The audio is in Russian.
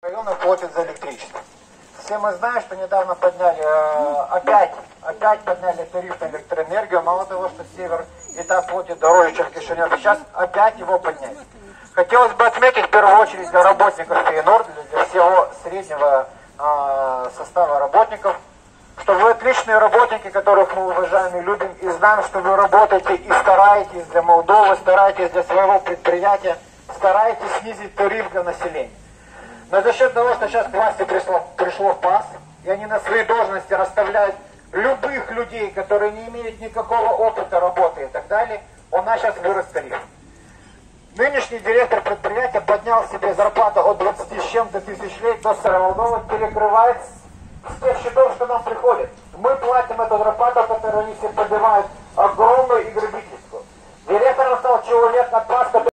Районы платят за электричество. Все мы знаем, что недавно подняли, опять подняли тариф на электроэнергию. Мало того, что Север и так платит дороже, чем Кишинев, сейчас опять его подняли. Хотелось бы отметить в первую очередь для работников ФИНОР, для всего среднего состава работников, что вы отличные работники, которых мы уважаем и любим, и знаем, что вы работаете и стараетесь для Молдовы, стараетесь для своего предприятия, стараетесь снизить тариф для населения. Но за счет того, что сейчас к власти пришло ПАС, и они на свои должности расставляют любых людей, которые не имеют никакого опыта работы и так далее, у нас сейчас вырос тариф. Нынешний директор предприятия поднял себе зарплату от 20 с чем-то тысяч лет до 40, перекрывает с тех счетов, что нам приходит. Мы платим эту зарплату, которую они себе поднимают, огромную и грабительскую. Директором стал человек от ПАС, который